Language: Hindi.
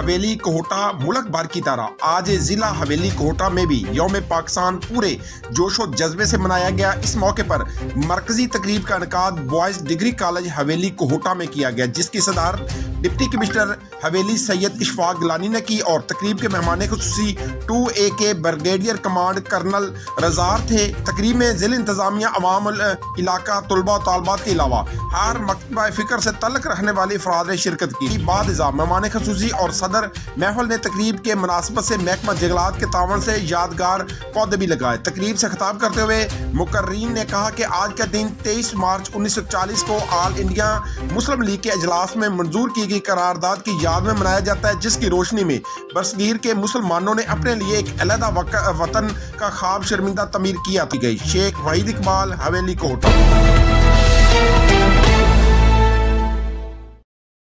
हवेली कोहटा मुल्क भर की तरह आज जिला हवेली कोहटा में भी यौम पाकिस्तान पूरे जोशो जज्बे से मनाया गया। इस मौके पर मरकजी तकरीब का इनकाद बॉयज डिग्री कॉलेज हवेली कोहटा में किया गया, जिसकी सदारत डिप्टी कमिश्नर हवेली सैयद इशफाक गिलानी ने की और तकरीब के मेहमान खुसूसी 2AK ब्रिगेडियर कमांड कर्नल रजार थे। तकरीब में जिला इंतजामिया अवाम इलाका तलबा तालबात के अलावा हर मकतबा फिक्र से तल्लक रखने वाले अफराद ने शिरकत की। बाद मेहमान खुसूसी और सदर महफल ने तकरीब के मुनासबत से महकमा जंगलात के तावन से यादगार पौधे भी लगाए। तकरीब से खिताब करते हुए मुकर्रीन ने कहा कि आज का दिन 23 मार्च 1940 को ऑल इंडिया मुस्लिम लीग के अजलास में मंजूर की गई करारदाद की याद में मनाया जाता है, जिसकी रोशनी में बरसगीर के मुसलमानों ने अपने लिए एक अलहदा वतन का ख्वाब शर्मिंदा तमीर किया। शेख वहीद इकबाल, हवेली कोहटा।